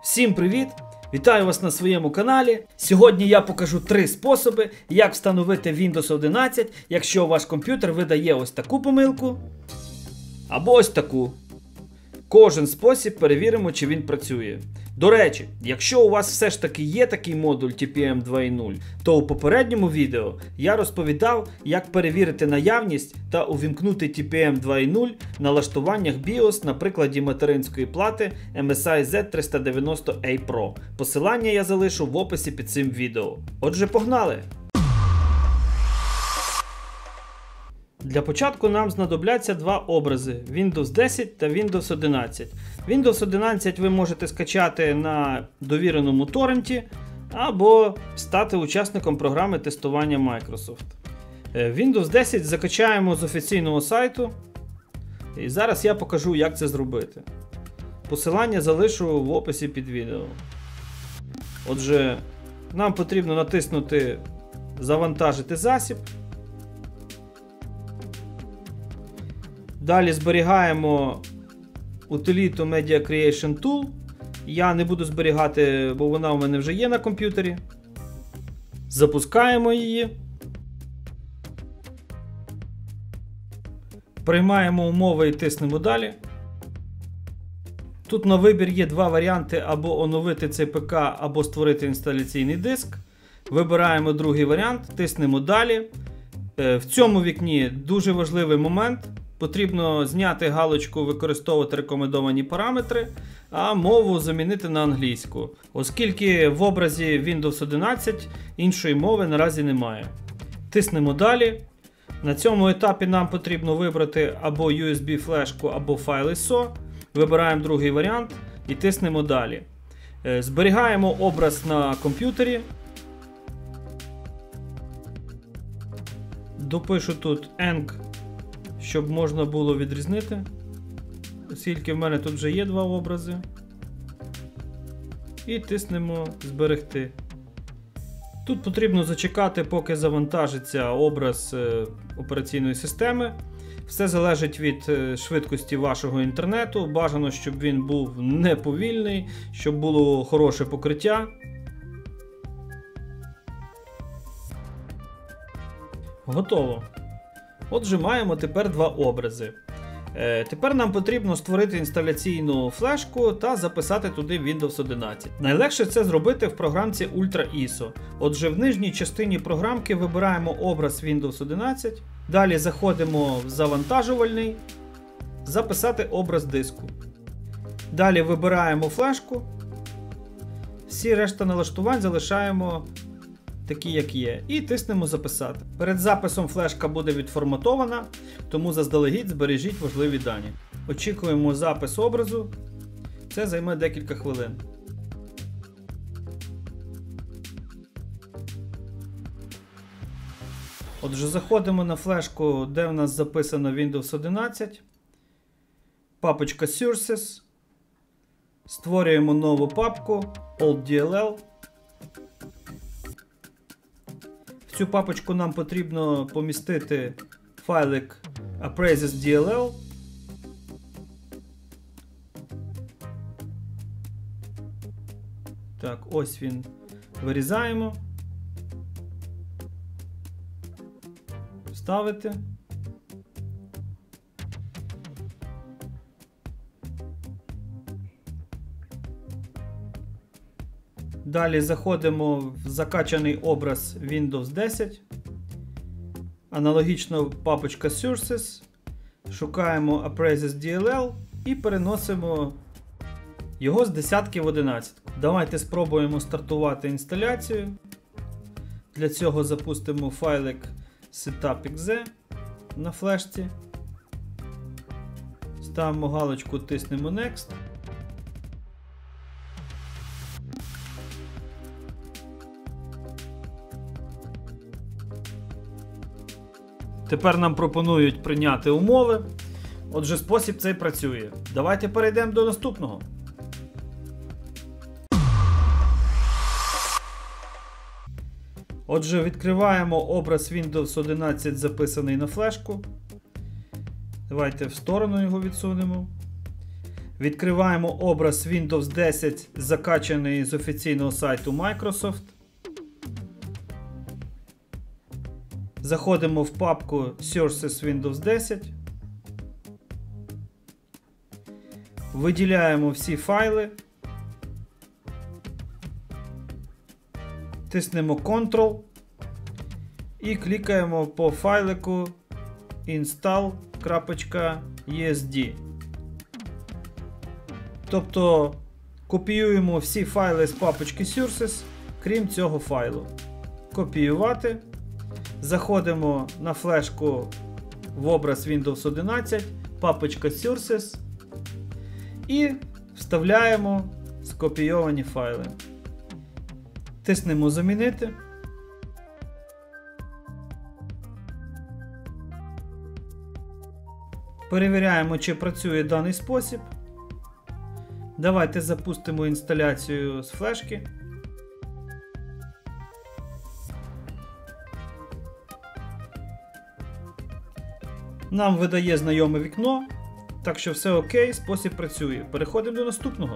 Всім привіт! Вітаю вас на своєму каналі. Сьогодні я покажу 3 способи, як встановити Windows 11, якщо ваш комп'ютер видає ось таку помилку або ось таку. Кожен спосіб перевіримо, чи він працює. До речі, якщо у вас все ж таки є такий модуль TPM 2.0, то у попередньому відео я розповідав, як перевірити наявність та увімкнути TPM 2.0 в налаштуваннях BIOS на прикладі материнської плати MSI Z390A Pro. Посилання я залишу в описі під цим відео. Отже, погнали! Для початку нам знадобляться два образи Windows 10 та Windows 11. Windows 11 ви можете скачати на довіреному торренті або стати учасником програми тестування Microsoft. Windows 10 закачаємо з офіційного сайту. І зараз я покажу, як це зробити. Посилання залишу в описі під відео. Отже, нам потрібно натиснути «Завантажити засіб». Далі зберігаємо утиліту Media Creation Tool. Я не буду зберігати, бо вона у мене вже є на комп'ютері. Запускаємо її. Приймаємо умови і тиснемо далі. Тут на вибір є два варіанти: або оновити цей ПК, або створити інсталяційний диск. Вибираємо другий варіант, тиснемо далі. В цьому вікні дуже важливий момент. Потрібно зняти галочку «Використовувати рекомендовані параметри», а мову замінити на англійську, оскільки в образі Windows 11 іншої мови наразі немає. Тиснемо далі. На цьому етапі нам потрібно вибрати або USB-флешку, або файл ISO. Вибираємо другий варіант і тиснемо далі. Зберігаємо образ на комп'ютері. Допишу тут ENC, щоб можна було відрізнити, оскільки в мене тут вже є два образи. І тиснемо «Зберегти». Тут потрібно зачекати, поки завантажиться образ операційної системи. Все залежить від швидкості вашого інтернету. Бажано, щоб він був не повільний, щоб було хороше покриття. Готово. Отже, маємо тепер два образи. Тепер нам потрібно створити інсталяційну флешку та записати туди Windows 11. Найлегше це зробити в програмці Ultra ISO. Отже, в нижній частині програмки вибираємо образ Windows 11. Далі заходимо в завантажувальний, записати образ диску. Далі вибираємо флешку. Всі решта налаштувань залишаємо такі, як є, і тиснемо «Записати». Перед записом флешка буде відформатована, тому заздалегідь збережіть важливі дані. Очікуємо запис образу. Це займе декілька хвилин. Отже, заходимо на флешку, де в нас записано Windows 11. Папочка Sources. Створюємо нову папку OldDLL. В цю папочку нам потрібно помістити файлик Appraises.dll. Так, ось він. Вирізаємо. Вставити. Далі заходимо в закачаний образ Windows 10. Аналогічно папочка Sources. Шукаємо Appraises.dll і переносимо його з десятки в 11. Давайте спробуємо стартувати інсталяцію. Для цього запустимо файлик setup.exe на флешці. Ставимо галочку, тиснемо Next. Тепер нам пропонують прийняти умови. Отже, спосіб цей працює. Давайте перейдемо до наступного. Отже, відкриваємо образ Windows 11, записаний на флешку. Давайте в сторону його відсунемо. Відкриваємо образ Windows 10, закачаний з офіційного сайту Microsoft. Заходимо в папку Sources Windows 10. Виділяємо всі файли. Тиснемо Ctrl і клікаємо по файлику install.esd. Тобто копіюємо всі файли з папочки Sources, крім цього файлу. Копіювати. Заходимо на флешку в образ Windows 11, папочка Sources і вставляємо скопійовані файли. Тиснемо Замінити. Перевіряємо, чи працює даний спосіб. Давайте запустимо інсталяцію з флешки. Нам видає знайоме вікно, так що все окей, спосіб працює. Переходимо до наступного.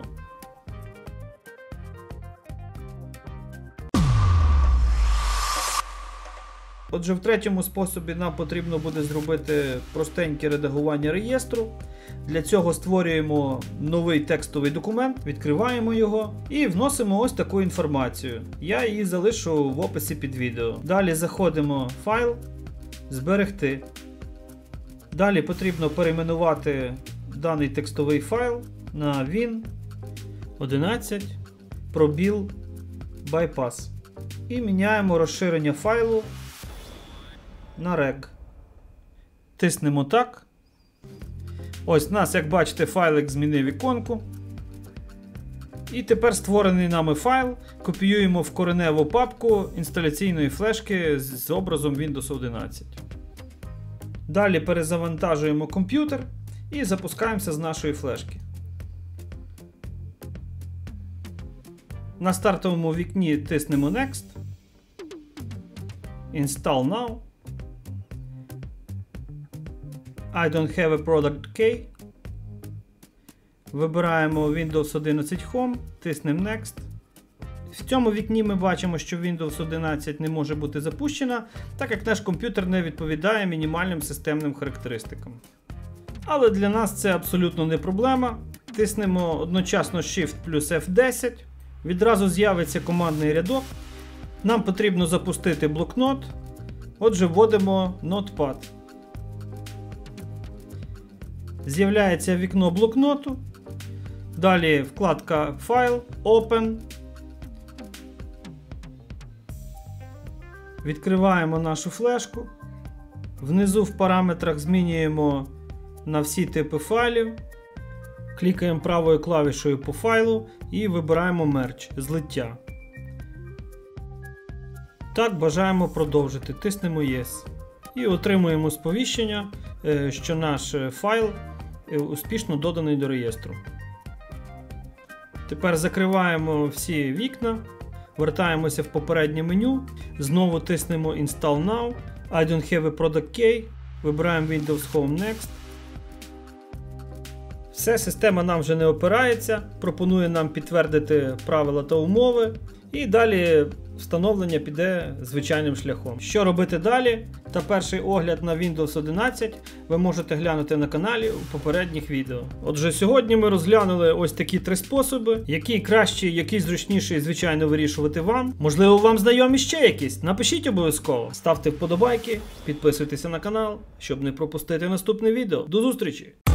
Отже, в третьому способі нам потрібно буде зробити простеньке редагування реєстру. Для цього створюємо новий текстовий документ, відкриваємо його і вносимо ось таку інформацію. Я її залишу в описі під відео. Далі заходимо в файл, зберегти. Далі потрібно перейменувати даний текстовий файл на Win11 пробіл bypass. І міняємо розширення файлу на reg. Тиснемо так. Ось у нас, як бачите, файлик змінив іконку. І тепер створений нами файл копіюємо в кореневу папку інсталяційної флешки з образом Windows 11. Далі перезавантажуємо комп'ютер і запускаємося з нашої флешки. На стартовому вікні тиснемо Next. Install Now. I don't have a product key. Вибираємо Windows 11 Home, тиснемо Next. В цьому вікні ми бачимо, що Windows 11 не може бути запущена, так як наш комп'ютер не відповідає мінімальним системним характеристикам. Але для нас це абсолютно не проблема. Тиснемо одночасно Shift плюс F10. Відразу з'явиться командний рядок. Нам потрібно запустити блокнот. Отже, вводимо Notepad. З'являється вікно блокноту. Далі вкладка File, Open. Відкриваємо нашу флешку. Внизу в параметрах змінюємо на всі типи файлів. Клікаємо правою клавішою по файлу і вибираємо Merge, злиття. Так, бажаємо продовжити. Тиснемо Yes. І отримуємо сповіщення, що наш файл успішно доданий до реєстру. Тепер закриваємо всі вікна, вертаємося в попереднє меню, знову тиснемо Install Now, I don't have a product key, вибираємо Windows Home Next. Все, система нам вже не опирається, пропонує нам підтвердити правила та умови, і далі встановлення піде звичайним шляхом. Що робити далі? Та перший огляд на Windows 11 ви можете глянути на каналі у попередніх відео. Отже, сьогодні ми розглянули ось такі 3 способи, який кращий, який зручніший, звичайно, вирішувати вам. Можливо, вам знайомі ще якісь? Напишіть обов'язково. Ставте вподобайки, підписуйтеся на канал, щоб не пропустити наступне відео. До зустрічі!